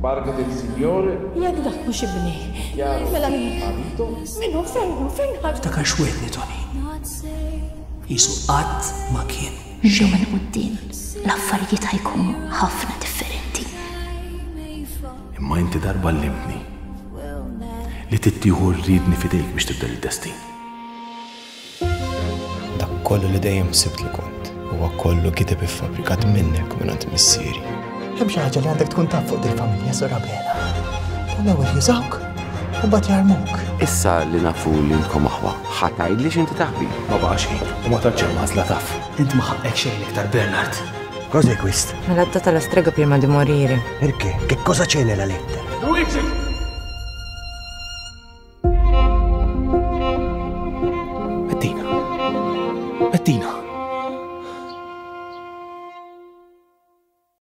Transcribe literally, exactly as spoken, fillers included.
Barca del Signore. Jek dak mhux ibni. Mela min Marito. minnu fejn fejn ħadd. Ftakar xwedni Tony. Jisu qatt ma kien. Ġew minn quddiem l-affarijiet ħajkunu ħafna differenti. Imma inti darba allimtni li tittieħu rridni fidejk biex tibda id-destin. Dak kollu li dejjem sibt li kont huwa kollu kiteb iffabbrikat minnek mingħand missieri. Hemm xi ħaġa li għandek tkun taf fuq il-familja Sorabela. L-ewwel jużawk u mbagħad jarmuk. Issa li nafu li intkom aħwa, ħatajd li x'inti taħbi. Ma baqa' xejn u ma tantx hemm għażla taf. Int ma ħaqek xejn iktar Bernard. Cos'è questo? Me l'ha data la strega prima di morire. Perché? Che cosa c'è nella lettera? Luigi!